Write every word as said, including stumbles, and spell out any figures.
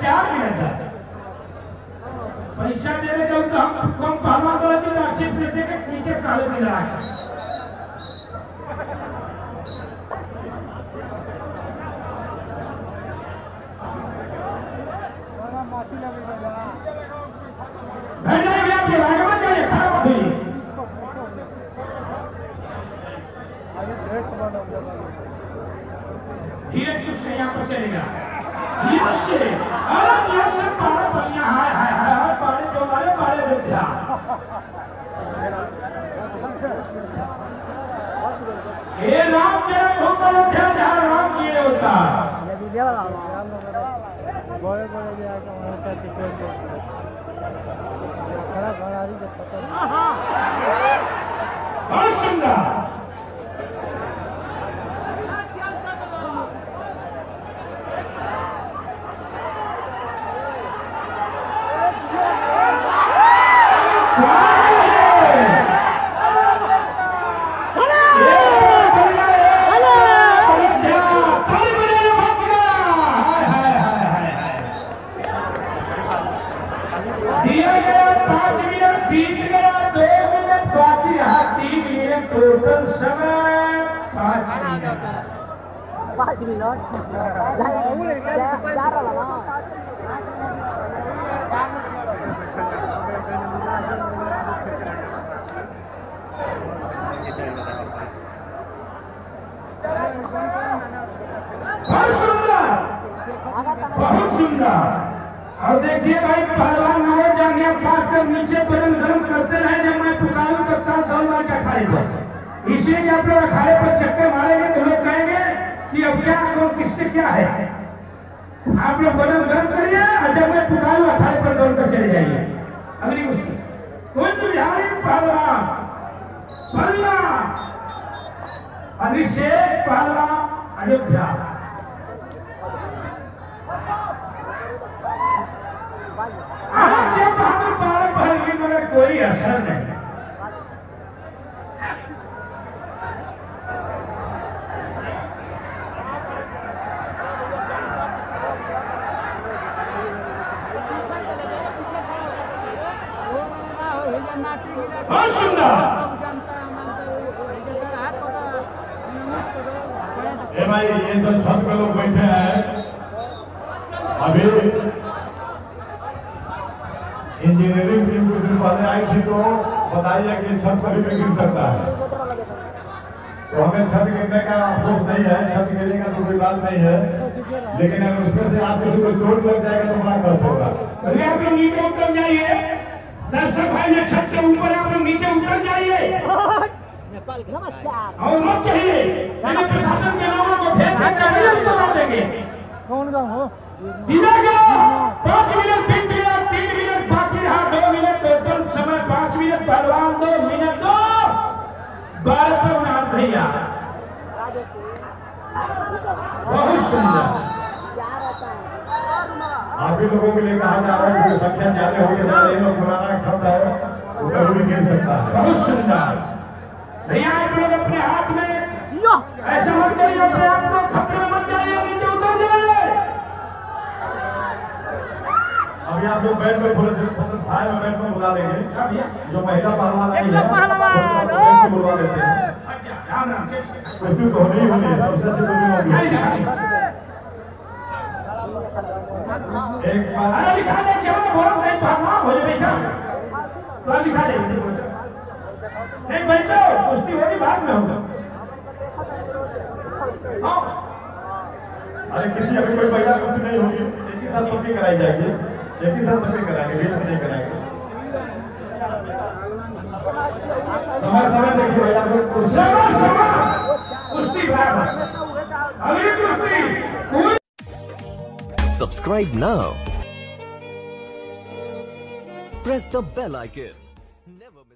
चार मिनट है परीक्षा देने का तो हम कम पहलवान वाला दिन अच्छे से देखे पीछे काले मिला है धीरे कृष्ण यहाँ पर चलेगा धीरे से अलग धीरे से पारे बनिया हाय हाय हाय पारे जो मारे पारे विद्या ये राम जरा भूपाल उठा जहाँ राम किए होता ये वीडियो वाला बड़े बड़े जाए तो वहाँ का टिकट खड़ा खड़ा रही जब पता बहुत सुंदर टोटल समय पाँच मिनट पाँच मिनट चार वाला बहुत सुंदर बहुत सुंदर और देखिए भाई पहलवान नवों जांघिया पास कर नीचे तुरंत गर्म करते रहे जब मैं पुकारूं तब तक दौड़ मार के अखाड़े पर इसलिए आप लोग अखाड़े पर चक्कर मारेंगे तो लोग कहेंगे कि अब क्या कौन किससे क्या है आप लोग बदल गर्म करिए और जब मैं पुकारूं अखाड़े पर दौड़ कर चले जाइए अगली मुश्किल कोई तो बिहारी पहलवान पहलवान अभिषेक पहलवान अयोध्या आज जब हम बारह पहलवी में कोई असर नहीं बहुत सुंदर ए भाई ये तो छत पे लोग बैठे हैं अभी इंजीनियरिंग टीम कुछ दिन पहले आई थी तो बताइए कि छत पर भी गिर सकता है तो हमें छत गिरने का अफसोस नहीं है छत गिरने का तो कोई बात नहीं है लेकिन अगर उसमें से आप किसी को चोट लग जाएगा तो बड़ा कष्ट होगा अरे आप लोग नीचे उतर जाइए दर्शक भाई ने छत से ऊपर आप लोग नीचे उतर जाइए नमस्कार और मत चाहिए प्रशासन के लोगों को भेज कर चढ़िए उतर देंगे कौन गाँव हो इधर गया पाँच मिनट बीत गया तीन मिनट बाकी रहा दो मिनट टोटल समय पाँच मिनट पहलवान दो मिनट दो बारह पर उन्हार भैया बहुत सुंदर आप ही लोगों के लिए कहा जा रहा है कि संख्या ज्यादा होने जा रही है और पुराना छत है वो कभी भी गिर सकता है बहुत सुंदर भैया आप लोग अपने हाथ में ऐसा मत करिए अपने आप को खतरे में मत जाइए नीचे उतर जाइए अभी आप लोग बैठ में थोड़ा छाए में बैठ में बुला लेंगे जो महिला पहलवान आई है बुलवा लेते हैं कुश्ती तो होनी ही होनी है सबसे अच्छी कुश्ती होगी एक बार दिखा दे चलो बहुत नहीं भागना हो जाए बेटा तो दिखा दे नहीं बैठो कुश्ती होगी बाद में होगा अरे किसी अभी कोई महिला कुश्ती नहीं होगी एक ही साथ पक्की कराई जाएगी एक ही साथ पक्की कराएंगे बीच में नहीं कराएंगे समय समय देखिए भैया समय समय कुश्ती बराबर अगली कुश्ती Subscribe now. Press the bell icon. Never miss